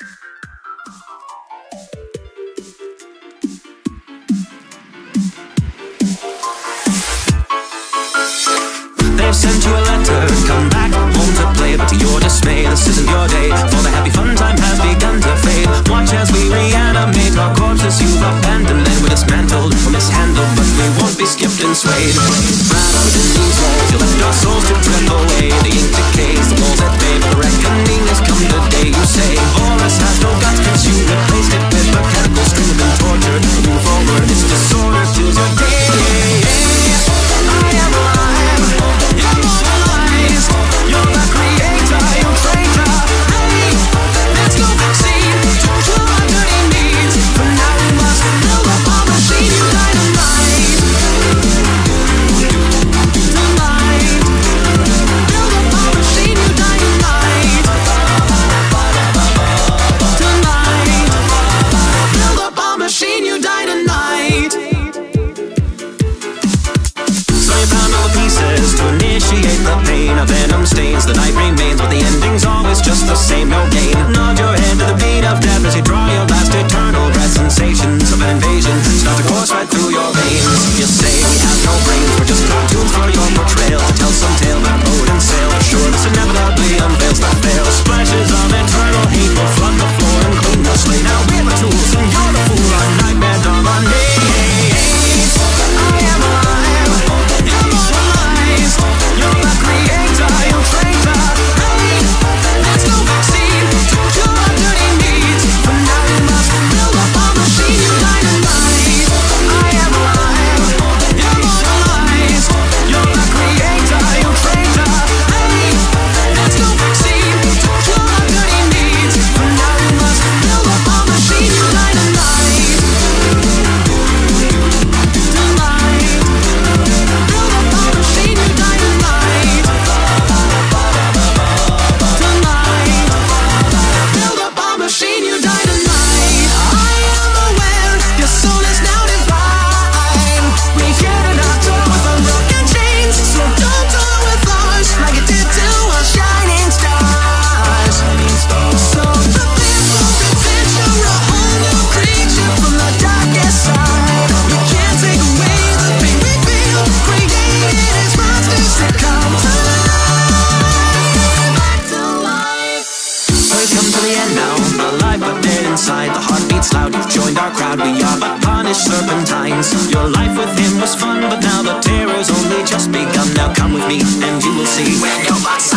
They've sent you a letter, come back home to play, but to your dismay, this isn't your day, for the happy fun time has begun to fade. Watch as we reanimate our corpses you've abandoned, and we're dismantled or mishandled, but we won't be skipped and swayed. Wrapped within these walls, you left our souls to trip away. The ink decays, the walls that fade, but the reckoning has come today. You say, Boris has no guts, cause you replaced it with mechanical strings and torture. Move forward, this disorder kills your day. I am alive, immortalized. You're the creator, you're traitor. Hey, let's go vaccine to cure our dirty needs. For now we must build up our machine, you dynamite. Dynamite. Build up our machine, you dynamite. Dynamite. Build up our machine, you dynamite. So you found all the pieces to initiate the pain. A venom stains, the night remains, but the ending's always just the same, no gain. Nod your head to the beat of death as you draw your last eternal breath. Sensations of an invasion start to course right through your veins. You say we have no brains, we're just cartoons for your portrayal, to tell some tale about road and sail. Sure, this inevitably unveils the veil. Splashes of eternal hate will flood the floor and clean the slate. Now we're the tools and you're the fool, our nightmare dominates. I am alive, immortalized. You're the creator, you're traitor. Hey, let's go vaccine to cure our dirty needs. For now we must build up our machine, you dynamite. I am alive, immortalized. You're the creator, you're traitor. Hey, let's go vaccine to cure our dirty needs. For now we must build up our machine, you dynamite. Dynamite. Build up our machine, you dynamite. Tonight, build up our machine, you dynamite. I am aware your soul is now divine. We get it out door with our broken chains, so don't toy with us like it did to our shining stars. So prepare for adventure, a whole new creature from the darkest side. We can't take away the pain we feel, created as monsters that come to life. Back to life. We've come to the end now, alive but dead inside. The heart beats loud, you've joined our crowd. We are but punished serpentines. Your life with him was fun, but now the terror's only just begun. Now come with me and you will see. When your box